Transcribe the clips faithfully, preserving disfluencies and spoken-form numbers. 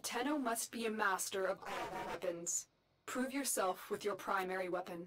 Tenno must be a master of all weapons. Prove yourself with your primary weapon.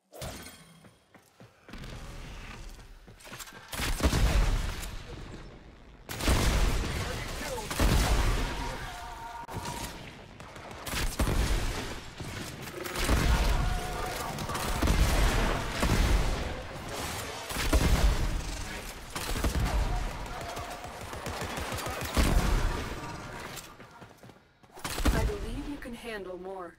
Handle more.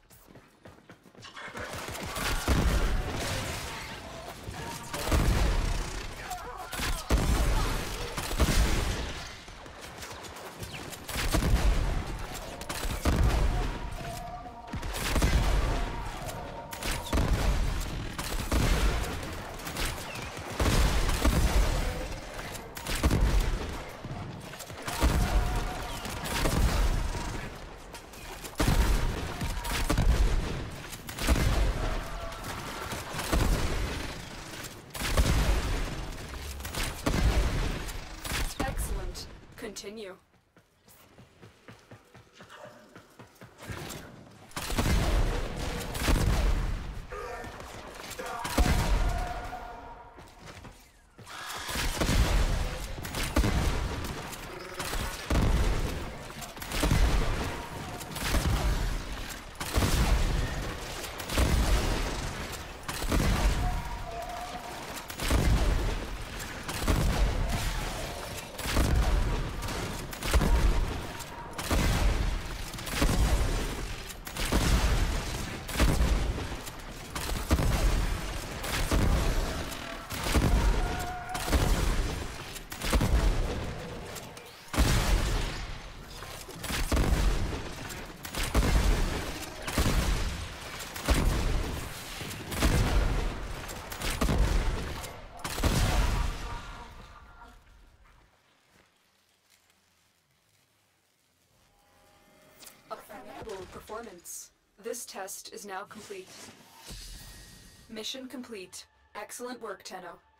Continue. Performance. This test is now complete. Mission complete. Excellent work, Tenno.